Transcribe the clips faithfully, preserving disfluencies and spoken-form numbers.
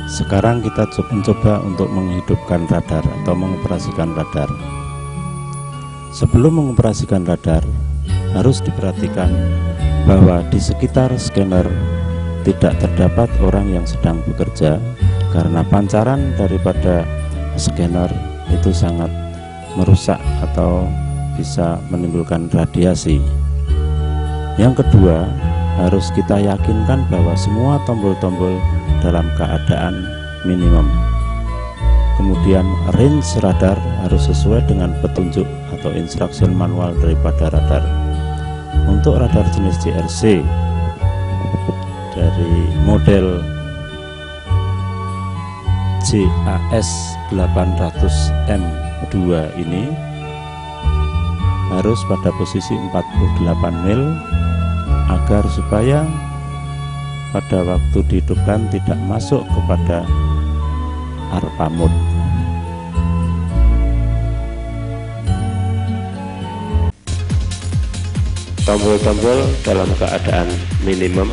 Sekarang kita mencoba untuk menghidupkan radar atau mengoperasikan radar. Sebelum mengoperasikan radar, harus diperhatikan bahwa di sekitar scanner tidak terdapat orang yang sedang bekerja, karena pancaran daripada scanner itu sangat merusak atau bisa menimbulkan radiasi. Yang kedua, harus kita yakinkan bahwa semua tombol-tombol dalam keadaan minimum. Kemudian range radar harus sesuai dengan petunjuk atau instruction manual daripada radar. Untuk radar jenis J R C dari model J A S delapan ratus M dua ini harus pada posisi empat puluh delapan mil agar supaya pada waktu dihidupkan tidak masuk kepada ARPA mode. Tombol-tombol dalam keadaan minimum.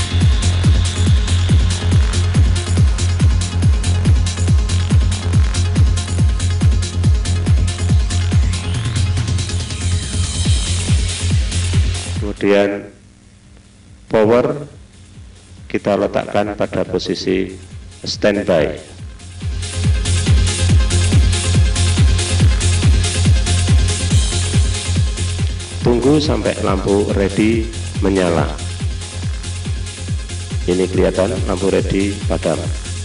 Kemudian power kita letakkan pada posisi standby. Tunggu sampai lampu ready menyala. Ini kelihatan lampu ready padam.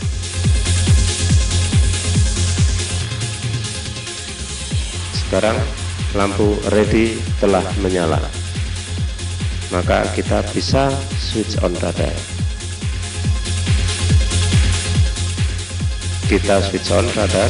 Sekarang lampu ready telah menyala. Maka kita bisa switch on radar. Kita switch on radar.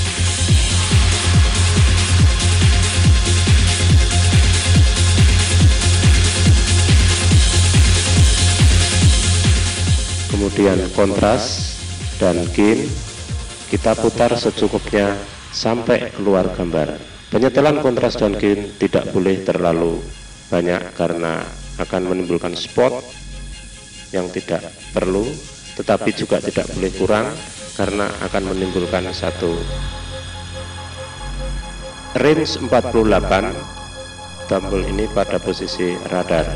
Kemudian kontras dan gain kita putar secukupnya sampai keluar gambar. Penyetelan kontras dan gain tidak boleh terlalu banyak karena akan menimbulkan spot yang tidak perlu, tetapi juga tidak boleh kurang karena akan menimbulkan satu range empat puluh delapan. Tombol ini pada posisi radar.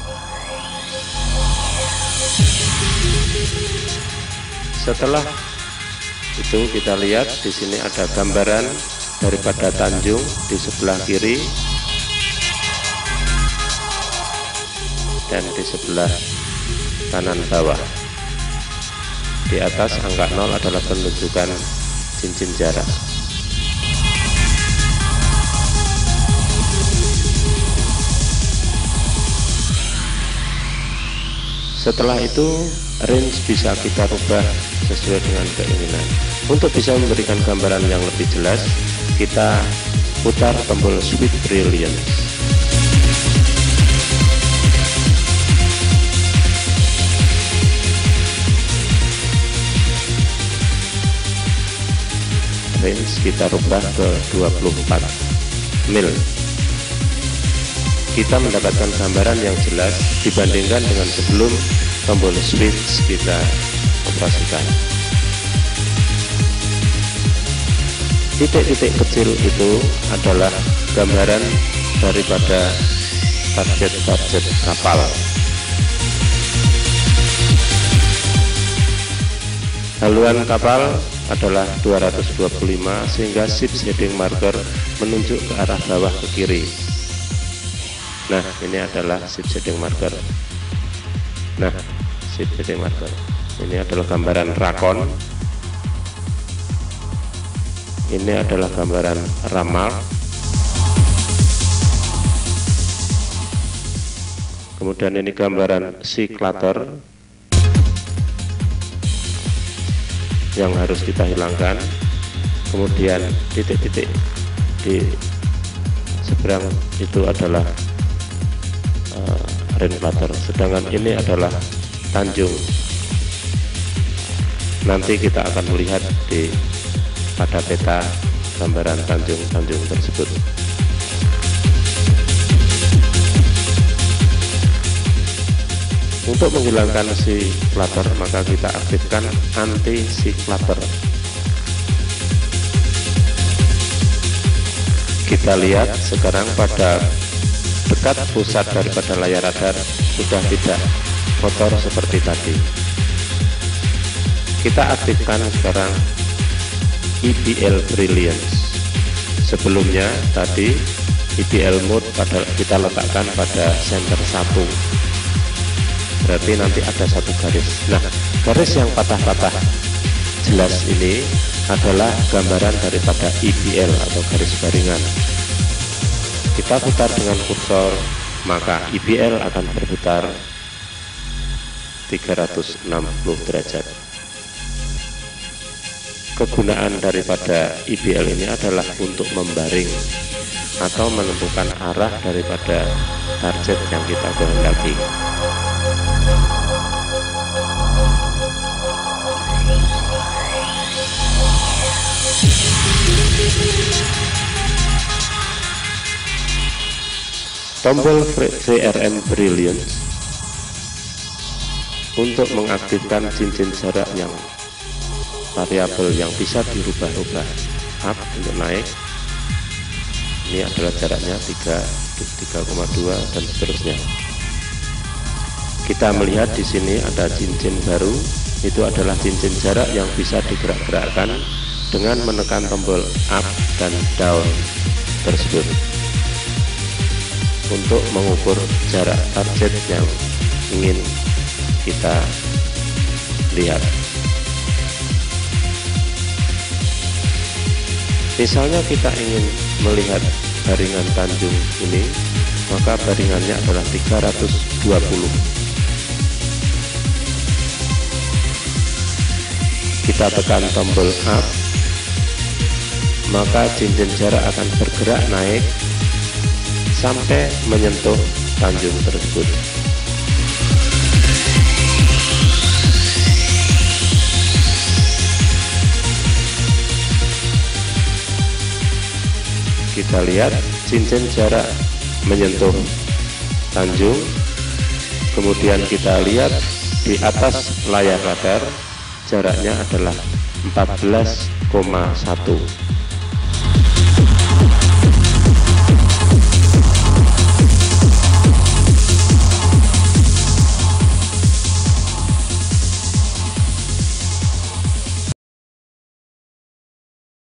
Setelah itu kita lihat di sini ada gambaran daripada Tanjung di sebelah kiri dan di sebelah kanan bawah. Di atas angka nol adalah penunjukan cincin jarak. Setelah itu range bisa kita rubah sesuai dengan keinginan. Untuk bisa memberikan gambaran yang lebih jelas, kita putar tombol Sweet Brilliance. Range kita rubah ke dua puluh empat mil. Kita mendapatkan gambaran yang jelas dibandingkan dengan sebelum tombol switch kita operasikan. Titik-titik kecil itu adalah gambaran daripada target-target kapal. Haluan kapal adalah dua ratus dua puluh lima sehingga ship heading marker menunjuk ke arah bawah ke kiri. Nah, ini adalah ship heading marker. Nah, ship heading marker. Ini adalah gambaran rakon. Ini adalah gambaran ramal. Kemudian ini gambaran cyclator yang harus kita hilangkan. Kemudian titik-titik di seberang itu adalah uh, rainflutter, sedangkan ini adalah Tanjung. Nanti kita akan melihat di pada peta gambaran Tanjung-Tanjung tersebut. Untuk menghilangkan si clutter, maka kita aktifkan anti si clutter. Kita lihat sekarang pada dekat pusat daripada layar radar sudah tidak kotor seperti tadi. Kita aktifkan sekarang I B L Brilliance. Sebelumnya tadi I B L mode pada kita letakkan pada center satu, berarti nanti ada satu garis. Nah, garis yang patah-patah jelas ini adalah gambaran daripada I B L atau garis baringan. Kita putar dengan kursor, maka I B L akan berputar tiga ratus enam puluh derajat. Kegunaan daripada I B L ini adalah untuk membaring atau menentukan arah daripada target yang kita kehendaki. Tombol V R M Brilliance untuk mengaktifkan cincin jarak yang variabel yang bisa dirubah-rubah, up untuk naik, ini adalah jaraknya tiga, tiga koma dua dan seterusnya. Kita melihat di sini ada cincin baru, itu adalah cincin jarak yang bisa digerak-gerakkan dengan menekan tombol up dan down tersebut untuk mengukur jarak target yang ingin kita lihat. Misalnya kita ingin melihat baringan Tanjung ini, maka baringannya adalah tiga ratus dua puluh. Kita tekan tombol up, maka cincin jarak akan bergerak naik sampai menyentuh Tanjung tersebut. Kita lihat cincin jarak menyentuh Tanjung, kemudian kita lihat di atas layar radar jaraknya adalah empat belas koma satu.